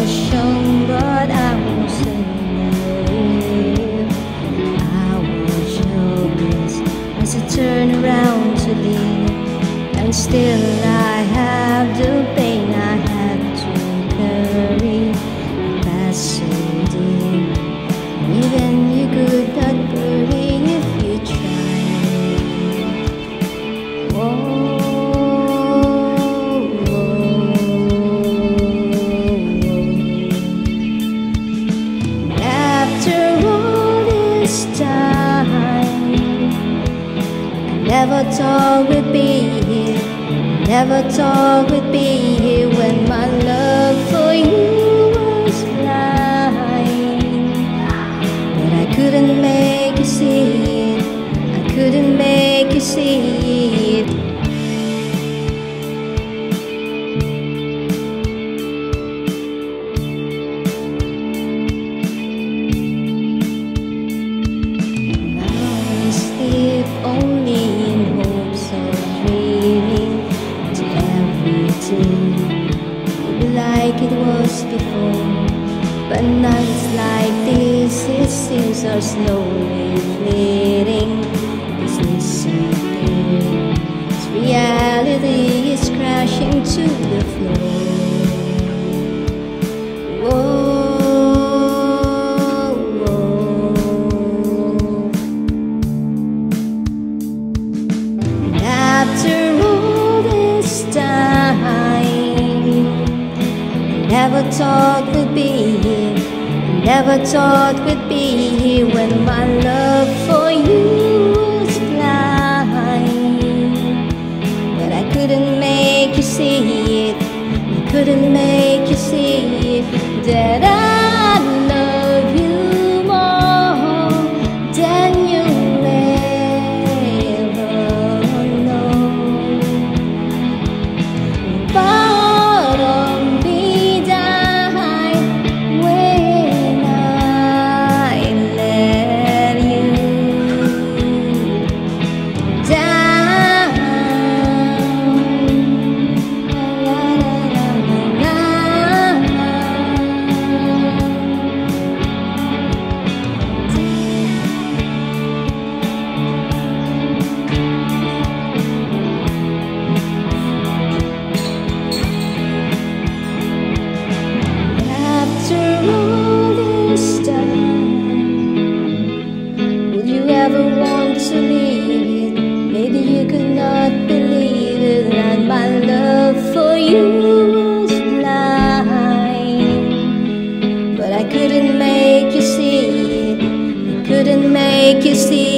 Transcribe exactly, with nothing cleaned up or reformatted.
was young, but I wasn't naive. I was helpless as I turned around to leave, and still I have the pain I had to carry. Past so deep, even you could not bury if you tried. Oh. Never thought we'd be here, never thought we'd be here when my love for you was blind. But I couldn't make you see it, I couldn't make you see it. Now I sleep only like it was before, but nights like this, it seems are slowly fleeting. This disappear, this reality is crashing to the floor. Whoa, whoa. And after all this time, never thought we'd be here, never thought we'd be here when my love for you was blind. But I couldn't make you see it, I couldn't make you see it, that I love you more than you'll ever know. But on me to leave it, maybe you could not believe it, and my love for you was blind. But I couldn't make you see it, I couldn't make you see it.